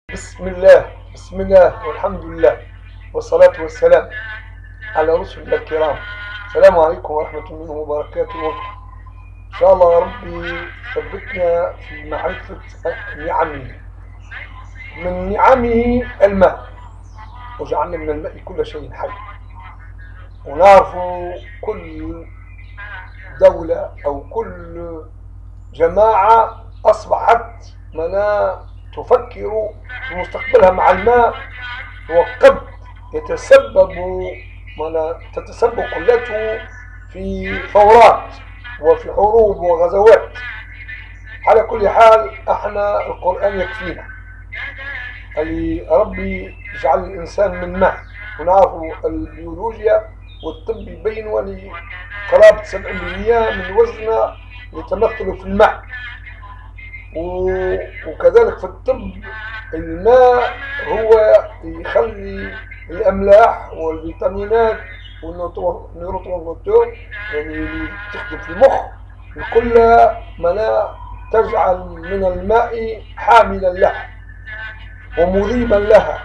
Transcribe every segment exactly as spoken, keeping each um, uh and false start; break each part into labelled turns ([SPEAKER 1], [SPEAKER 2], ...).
[SPEAKER 1] بسم الله بسم الله والحمد لله والصلاة والسلام على رسل الله الكرام. السلام عليكم ورحمة الله وبركاته. إن شاء الله يا ربي ثبتنا في معرفة نعمه. من نعمه الماء، وجعلنا من الماء كل شيء حي. ونعرف كل دولة أو كل جماعة أصبحت منا تفكر في مستقبلها مع الماء، وقد يتسبب منا تتسبب قلته في ثورات وفي حروب وغزوات. على كل حال احنا القرآن يكفينا. اللي ربي يجعل الإنسان من ماء، ونعرف البيولوجيا والطب يبينوا لي قرابة سبعين بالمئة من وزننا يتمثل في الماء. وكذلك في الطب الماء هو يخلي الأملاح والفيتامينات والنيوروترانسميتر يعني اللي تخدم في المخ كلها منا تجعل من الماء حاملا لها ومذيبا لها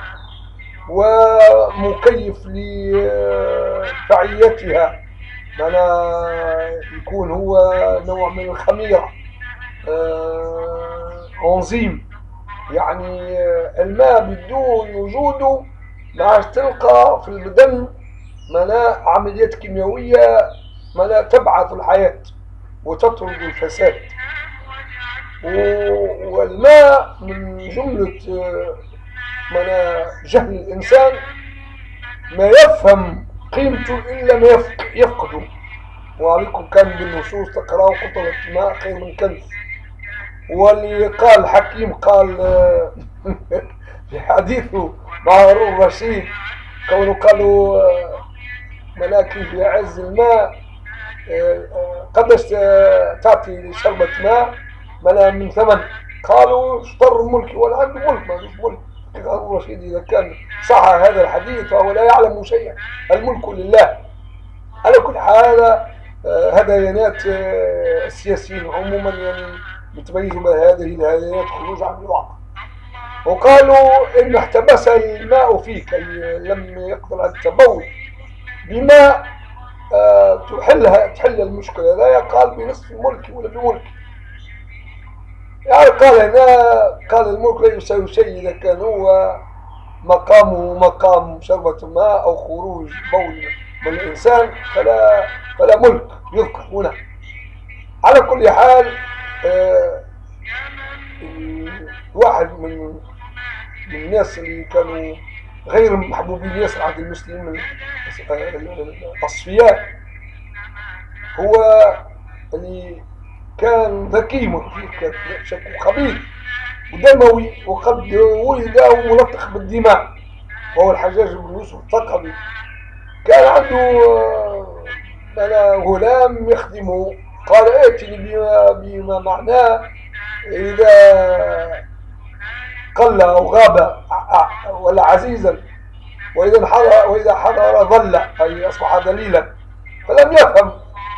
[SPEAKER 1] ومكيف لفعاليتها. منا يكون هو نوع من الخميرة، أنزيم. يعني الماء بدون وجوده ما تلقى في البدن منا عمليات كيميائية منا تبعث الحياة وتطرد الفساد. والماء من جملة منا جهل الإنسان ما يفهم قيمته إلا ما يفقده. وعليكم كان بالنصوص تقرأوا قطرة ماء خير من كنز. واللي قال حكيم قال في حديثه مع هارون الرشيد كونه قالوا ملاكي في عز الماء قدش تعطي شربة ماء ملا من ثمن. قالوا اشتر الملك ولا عنده ملك، ما عندوش ملك. هارون الرشيد إذا كان صح هذا الحديث فهو لا يعلم شيئا، الملك لله. على كل حال هذيانات السياسيين عموما يعني يتميزوا بهذه الهذيانات خروج عن الواقع. وقالوا إن احتبس الماء فيك، أي لم يقدر على التبول بماء تحلها تحل المشكلة. لا قال بنصف الملك ولا بملك. يعني قال هنا قال الملك لا يساوي شيء إذا كان هو مقامه مقام شربة ماء أو خروج بول من الإنسان فلا فلا ملك يذكر هنا. على كل حال آه واحد من من الناس اللي كانوا غير محبوبين ياسر عند المسلمين الأصفياء هو اللي كان ذكي مثير شكله خبيث ودموي، وقد ولد ملطخ بالدماء، وهو الحجاج بن يوسف الثقفي. كان عنده غلام يخدمه، قال ائتني بما, بما معناه إذا قل أو غاب ولا عزيزا، وإذا حضر وإذا حضر ظل، أي أصبح دليلا. فلم يفهم،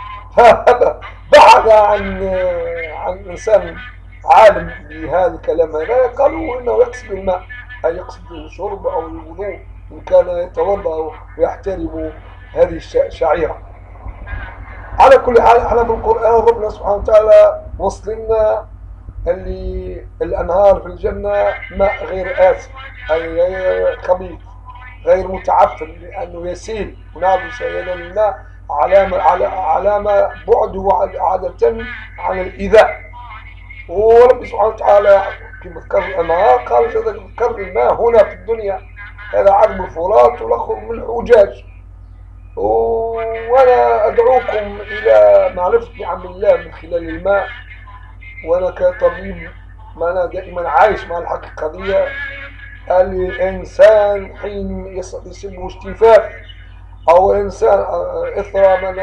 [SPEAKER 1] فبحث عن عن إنسان عالم بهذا الكلام هذا. قالوا إنه يقصد الماء، أي يقصد الشرب أو الوضوء إن كان يتوضأ ويحترم هذه الشعيرة. على كل حال احنا في القرآن ربنا سبحانه وتعالى وصلنا اللي الأنهار في الجنة ماء غير آسف، أي غير خبيث غير متعفن لأنه يسيل. ونعرف سيلان الماء علامة علامة بعده عادة عن الإيذاء. ورب سبحانه وتعالى كما ذكر الأنهار قال ذكر الماء هنا في الدنيا هذا عذب الفرات ولخر من الحجاج. وأنا أدعوكم إلى معرفة نعم الله من خلال الماء. وأنا كطبيب ما أنا دائما عايش مع الحقيقة دي. الإنسان حين يصيبه اشتفاف أو إنسان إثر من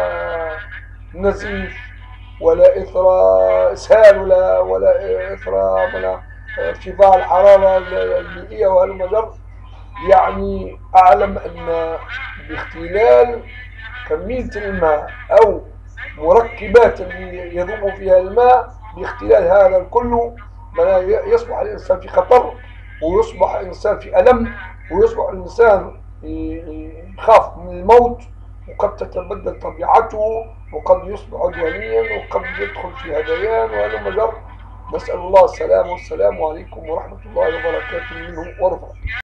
[SPEAKER 1] نزيف ولا إثر إسهال ولا ولا إثر من ارتفاع الحرارة البيئية وهالمجر، يعني أعلم أن باختلال كمية الماء أو مركبات اللي يذوب فيها الماء، باختلال هذا الكل يصبح الإنسان في خطر ويصبح الإنسان في ألم، ويصبح الإنسان يخاف من الموت، وقد تتبدل طبيعته، وقد يصبح عدوانيا، وقد يدخل في هذيان وهلم جر. نسأل الله السلام، والسلام عليكم ورحمة الله وبركاته منه ورفقه.